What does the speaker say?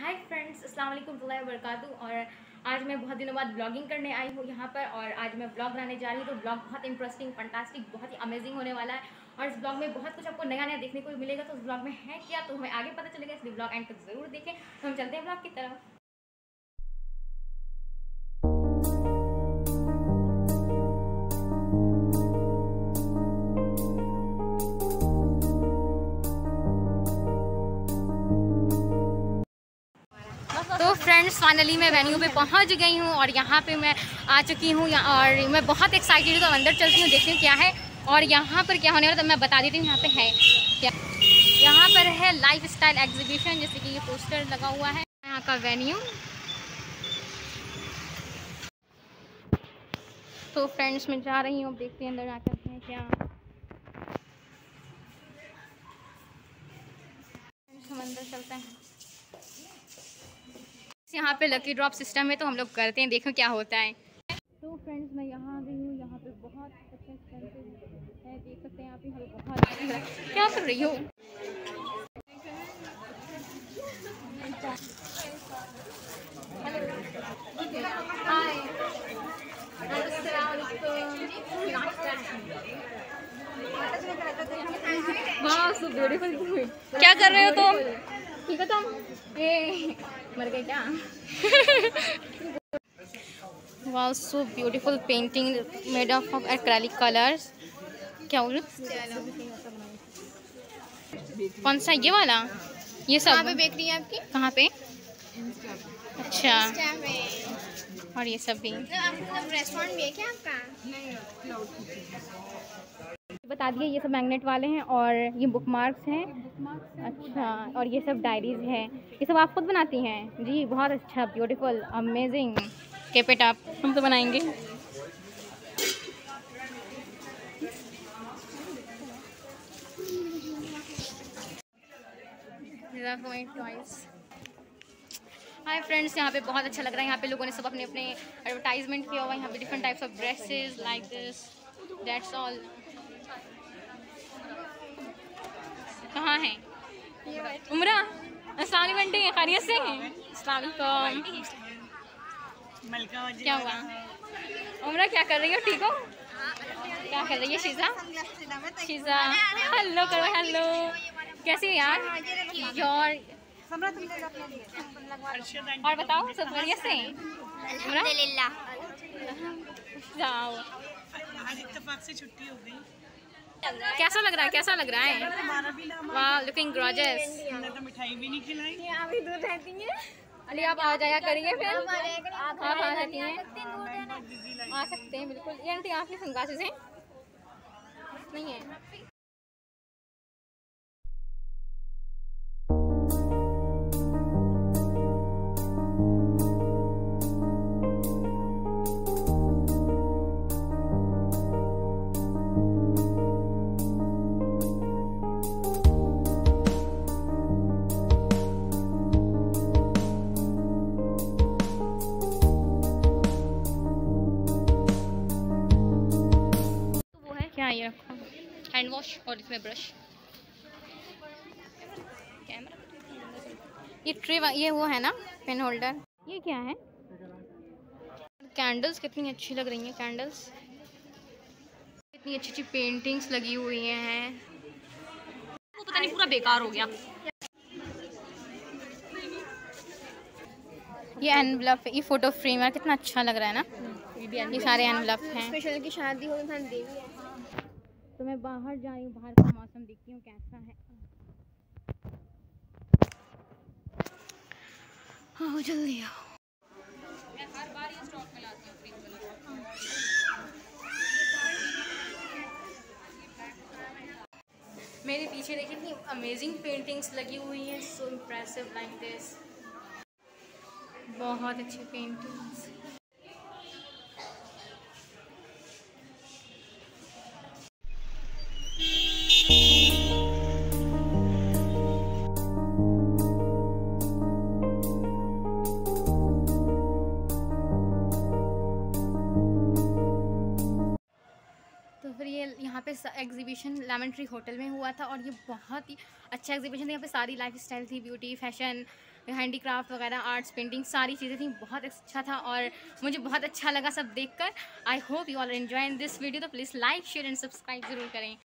Hi friends, अस्सलाम वालेकुम वरहमतुल्लाहि वबरकातुहू। और आज मैं बहुत दिनों बाद ब्लॉगिंग करने आई हूँ यहाँ पर, और आज मैं ब्लॉग बनाने जा रही हूँ। तो ब्लॉग बहुत इंटरेस्टिंग, फंटास्टिक, बहुत ही अमेजिंग होने वाला है। और इस ब्लॉग में बहुत कुछ आपको नया नया देखने को मिलेगा। तो उस ब्लॉग में है क्या, तो हमें आगे पता चलेगा, इसलिए ब्लॉग एंड तक जरूर देखें। तो हम चलते हैं ब्लॉग की तरफ। तो फ्रेंड्स, फाइनली मैं वेन्यू पे पहुंच गई हूं और यहाँ पे मैं आ चुकी हूँ और मैं बहुत एक्साइटेड हूँ। तो अंदर चलती हूँ, देखती हूँ क्या है और यहाँ पर क्या होने वाला। तो मैं बता देती हूँ यहाँ पे है क्या। यहाँ पर है लाइफ स्टाइल एग्जीबिशन, जैसे कि ये पोस्टर लगा हुआ है। यहाँ का वेन्यू। तो फ्रेंड्स, मैं जा रही हूँ, देखते हैं अंदर जाकर हैं क्या। हम अंदर चलते हैं। यहाँ पे लकी ड्रॉप सिस्टम है, तो हम लोग करते हैं, देखो क्या होता है। तो फ्रेंड्स, मैं यहाँ आ गई हूँ। यहाँ पे बहुत अच्छा एक्सपेंसिव है, देख सकते हैं आप। यहाँ पे बहुत अच्छा लग रहा है। क्या कर रही हो? हाय, वाह, सो ब्यूटीफुल। क्या कर रहे हो तुम? ठीक हो तुम? ए, मर गए क्या? वाह, so beautiful painting made of acrylic colours. क्या बोल? कौन सा, ये वाला? ये सब कहाँ पे बेकरी है आपकी? कहाँ पे? अच्छा, मतलब और ये सब भी रेस्टोरेंट भी है क्या आपका? बता दिए। ये सब मैग्नेट वाले हैं और ये बुक मार्क्स हैं। अच्छा, और ये सब डायरीज हैं। ये सब आप खुद बनाती हैं? जी, बहुत अच्छा, beautiful, amazing. Keep it up. हम तो बनाएंगे। हाय फ्रेंड्स, यहाँ पे बहुत अच्छा लग रहा है। यहाँ पे लोगों ने सब अपने अपने एडवर्टाइजमेंट किया हुआ है। यहाँ पे different types of dresses like this, that's all. कहाँ है उमरा? अस्सलाम वालेकुम, खैरियत से हैं? अस्सलाम वालेकुम। क्या हुआ उमरा, क्या कर रही हो? ठीक हो? क्या कर रही है शीज़ा? शीज़ा हेलो करो, हेलो। कैसी है यार? और बताओ, सब खैरियत से हैं? अल्हम्दुलिल्लाह। जाओ। आज इत्तेफाक से छुट्टी हो गई। कैसा लग रहा है? कैसा लग रहा है? वाह, लुकिंग गॉर्जियस। तो मिठाई भी नहीं खिलाई। अभी दूर रहती हैं। अली, आप आ जाया करिए फिर। आप आ जाती हैं? आ सकते हैं बिल्कुल। ये आंटी, आपकी सनग्लासेस हैं? नहीं है। क्या ये रखो, हैंड वॉश और इसमें ब्रश। ये ट्रे, ये वो है ना पेन होल्डर। ये क्या है? कैंडल्स कितनी अच्छी लग रही हैं। कैंडल्स कितनी अच्छी अच्छी पेंटिंग्स लगी हुई हैं। वो पता नहीं, पूरा बेकार हो गया। ये एनवलप, ये फोटो फ्रेम है, कितना अच्छा लग रहा है ना। ये सारे एनवलप हैं। स्पेशल की शादी हो तो दी हुई है। तो मैं बाहर जा रही हूँ, बाहर का मौसम देखती हूँ कैसा है। हाँ, जल्दी आओ। मैं हर बार ये स्टॉक में लाती हूँ क्रीम वाला। मेरे पीछे देखिए कितनी अमेजिंग पेंटिंग्स लगी हुई हैं। So impressive, like this. बहुत अच्छी पेंटिंग्स। तो फिर ये यहाँ पे एग्जीबिशन लेमन ट्री होटल में हुआ था और ये बहुत ही अच्छा एग्जीबिशन था। यहाँ पे सारी लाइफ स्टाइल थी, ब्यूटी, फैशन, हैंडीक्राफ्ट वगैरह, आर्ट्स, पेंटिंग, सारी चीज़ें थी। बहुत अच्छा था और मुझे बहुत अच्छा लगा सब देखकर। I hope you all enjoy in this video. तो please like, share and subscribe ज़रूर करें।